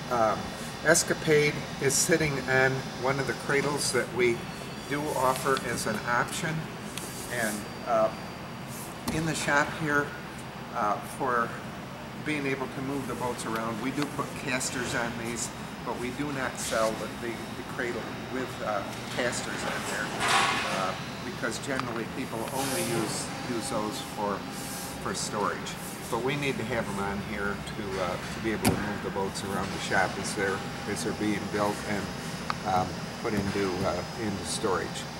Escapade is sitting on one of the cradles that we do offer as an option, and in the shop here, for being able to move the boats around, we do put casters on these, but we do not sell the cradle with casters on there, because generally people only use those for storage. But we need to have them on here to be able to move the boats around the shop as they're being built and put into storage.